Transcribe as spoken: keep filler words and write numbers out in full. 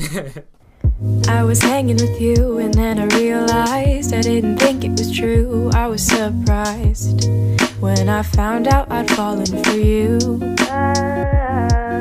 I was hanging with you and then I realized I didn't think it was true. I was surprised when I found out I'd fallen for you.